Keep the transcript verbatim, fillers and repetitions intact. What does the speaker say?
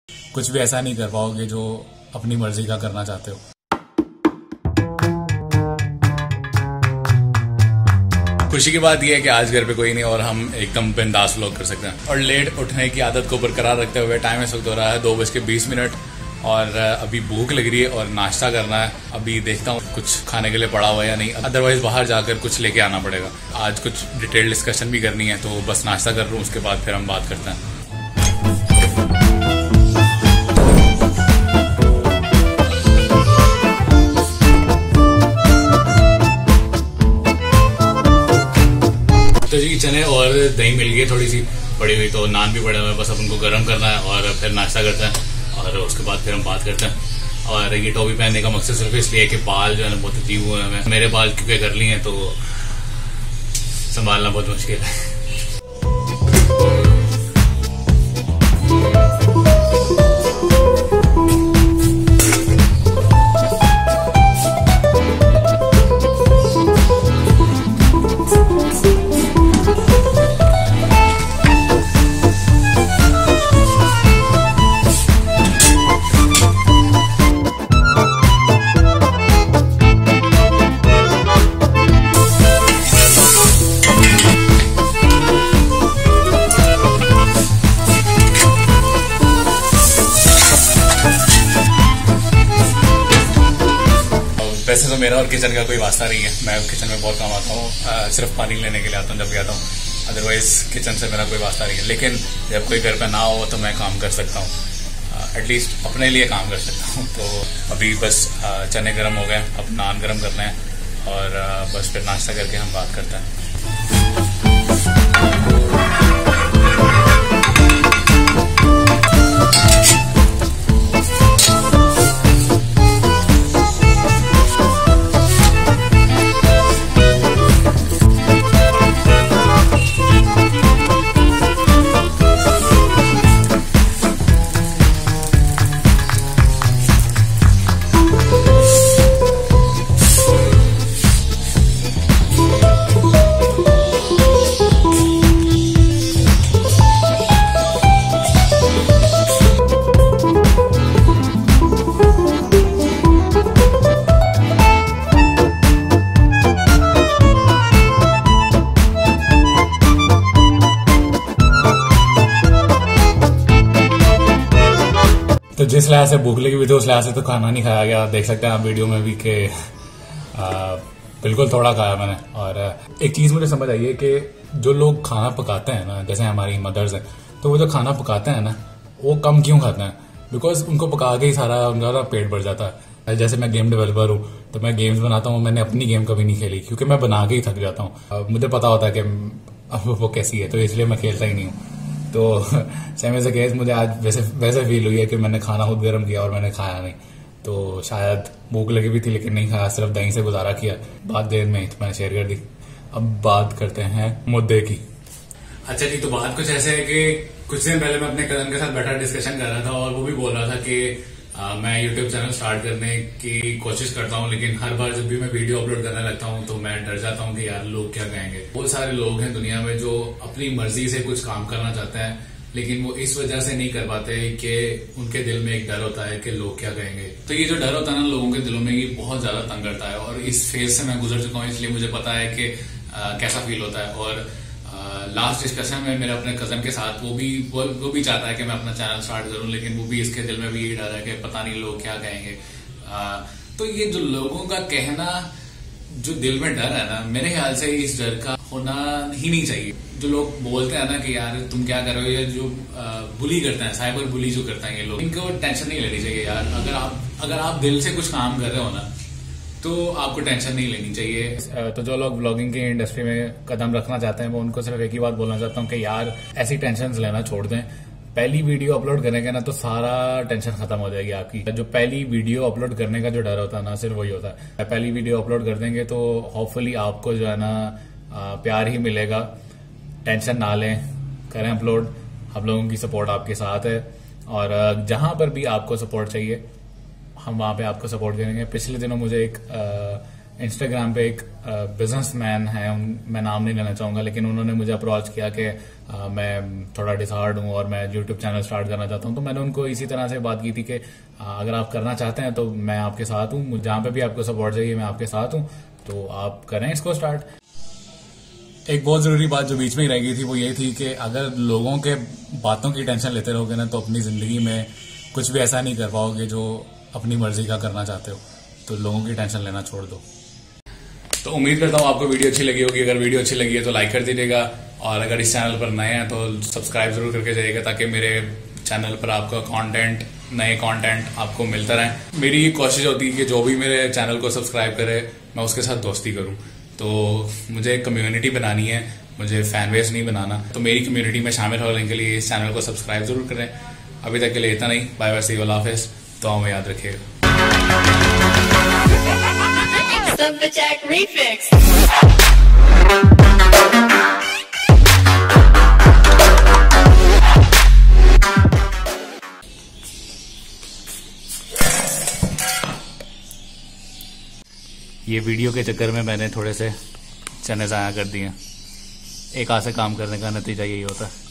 कुछ भी ऐसा नहीं कर पाओगे जो अपनी मर्जी का करना चाहते हो। खुशी की बात यह है कि आज घर पे कोई नहीं और हम एकदम बिंदास व्लॉग कर सकते हैं। और लेट उठने की आदत को बरकरार रखते हुए टाइम इस वक्त हो रहा है दो बज के बीस मिनट और अभी भूख लग रही है और नाश्ता करना है। अभी देखता हूँ कुछ खाने के लिए पड़ा हुआ है या नहीं, अदरवाइज बाहर जाकर कुछ लेके आना पड़ेगा। आज कुछ डिटेल डिस्कशन भी करनी है, तो बस नाश्ता कर लूँ, उसके बाद फिर हम बात करते हैं। तो जी चने और दही मिल गई थोड़ी सी पड़ी हुई, तो नान भी पड़े हुए हैं, बस अब उनको गर्म करना है और फिर नाश्ता करते हैं और उसके बाद फिर हम बात करते हैं। और ये टोपी पहनने का मकसद सिर्फ इसलिए कि बाल जो है ना बहुत अजीब हुए हैं। मेरे बाल क्योंकि कर लिए हैं तो संभालना बहुत मुश्किल है। वैसे तो मेरा और किचन का कोई वास्ता नहीं है, मैं किचन में बहुत कम आता हूँ, सिर्फ पानी लेने के लिए आता हूँ जब भी आता हूँ, अदरवाइज किचन से मेरा कोई वास्ता नहीं है। लेकिन जब कोई घर पे ना हो तो मैं काम कर सकता हूँ, एटलीस्ट अपने लिए काम कर सकता हूँ। तो अभी बस चने गर्म हो गए, अब नान गर्म करना है और बस फिर नाश्ता करके हम बात करते हैं। तो जिस लिहाज से भूख लगी हुई थी उस लिहाज से तो खाना नहीं खाया गया। देख सकते हैं आप वीडियो में भी कि बिल्कुल थोड़ा खाया मैंने। और एक चीज मुझे समझ आई है कि जो लोग खाना पकाते हैं ना, जैसे हमारी मदर्स हैं, तो वो जो खाना पकाते हैं ना वो कम क्यों खाते हैं? बिकॉज उनको पका के ही सारा उनका पेट भर जाता है। जैसे मैं गेम डेवलपर हूँ तो मैं गेम्स बनाता हूँ, मैंने अपनी गेम कभी नहीं खेली क्योंकि मैं बना के ही थक जाता हूँ। मुझे पता होता है कि वो कैसी है, तो इसलिए मैं खेलता ही नहीं हूँ। तो सेम एज अ केस मुझे आज वैसे वैसे फील हुई है कि मैंने खाना खुद गर्म किया और मैंने खाया नहीं, तो शायद भूख लगी भी थी लेकिन नहीं खाया, सिर्फ दही से गुजारा किया। बात देर में तो मैंने शेयर कर दी। अब बात करते हैं मुद्दे की। अच्छा जी, तो बात कुछ ऐसे है कि कुछ दिन पहले मैं अपने कजन के साथ बैठा डिस्कशन कर रहा था और वो भी बोल रहा था कि आ, मैं यूट्यूब चैनल स्टार्ट करने की कोशिश करता हूँ, लेकिन हर बार जब भी मैं वीडियो अपलोड करने लगता हूँ तो मैं डर जाता हूँ कि यार लोग क्या कहेंगे। बहुत सारे लोग हैं दुनिया में जो अपनी मर्जी से कुछ काम करना चाहते हैं, लेकिन वो इस वजह से नहीं कर पाते कि उनके दिल में एक डर होता है कि लोग क्या कहेंगे। तो ये जो डर होता है ना लोगों के दिलों में, ये बहुत ज्यादा तंग करता है और इस फेज से मैं गुजर चुका हूँ, इसलिए मुझे पता है कि आ, कैसा फील होता है। और लास्ट डिस्कशन में मेरे अपने कजन के साथ वो भी वो, वो भी चाहता है कि मैं अपना चैनल स्टार्ट करूं, लेकिन वो भी इसके दिल में भी यही डर है कि पता नहीं लोग क्या कहेंगे। आ, तो ये जो लोगों का कहना, जो दिल में डर है ना, मेरे ख्याल से इस डर का होना ही नहीं चाहिए। जो लोग बोलते हैं ना कि यार तुम क्या कर रहे हो, या जो बुली करते हैं, साइबर बुली जो करते हैं ये लोग, इनको टेंशन नहीं लेनी चाहिए यार। अगर आप अगर आप दिल से कुछ काम कर रहे हो ना तो आपको टेंशन नहीं लेनी चाहिए। तो जो लोग व्लॉगिंग की इंडस्ट्री में कदम रखना चाहते हैं, वो उनको सिर्फ एक ही बात बोलना चाहता हूँ कि यार ऐसी टेंशन लेना छोड़ दें। पहली वीडियो अपलोड करेंगे ना तो सारा टेंशन खत्म हो जाएगी आपकी। जो पहली वीडियो अपलोड करने का जो डर होता है ना, सिर्फ वही होता है। पहली वीडियो अपलोड कर देंगे तो होपफुली आपको जो है ना प्यार ही मिलेगा। टेंशन ना लें, करें अपलोड, हम लोगों की सपोर्ट आपके साथ है और जहां पर भी आपको सपोर्ट चाहिए हम वहां पे आपको सपोर्ट करेंगे। पिछले दिनों मुझे एक इंस्टाग्राम पे एक बिजनेसमैन है, मैं नाम नहीं लेना चाहूंगा, लेकिन उन्होंने मुझे अप्रोच किया कि आ, मैं थोड़ा डिसहार्ड हूं और मैं यूट्यूब चैनल स्टार्ट करना चाहता हूं। तो मैंने उनको इसी तरह से बात की थी कि आ, अगर आप करना चाहते हैं तो मैं आपके साथ हूं, जहां पे भी आपको सपोर्ट चाहिए मैं आपके साथ हूं, तो आप करें इसको स्टार्ट। एक बहुत जरूरी बात जो बीच में ही रह गई थी वो ये थी कि अगर लोगों के बातों की टेंशन लेते रहोगे ना तो अपनी जिंदगी में कुछ भी ऐसा नहीं कर पाओगे जो अपनी मर्जी का करना चाहते हो। तो लोगों की टेंशन लेना छोड़ दो। तो उम्मीद करता हूँ आपको वीडियो अच्छी लगी होगी। अगर वीडियो अच्छी लगी है तो लाइक कर दीजिएगा, और अगर इस चैनल पर नए हैं तो सब्सक्राइब जरूर करके जाइएगा, ताकि मेरे चैनल पर आपका कंटेंट, नए कंटेंट आपको मिलता रहे। मेरी कोशिश होती है कि जो भी मेरे चैनल को सब्सक्राइब करे मैं उसके साथ दोस्ती करूं। तो मुझे कम्युनिटी बनानी है, मुझे फैन बेस नहीं बनाना। तो मेरी कम्युनिटी में शामिल होने के लिए इस चैनल को सब्सक्राइब जरूर करें। अभी तक के लिए इतना नहीं। बाय बाय, सी यू, अल्लाह हाफिज़। तो हमें याद रखिएगा। Jack Refix. ये वीडियो के चक्कर में मैंने थोड़े से चने ज़ाया कर दिए। एक हाथ से काम करने का नतीजा यही होता है।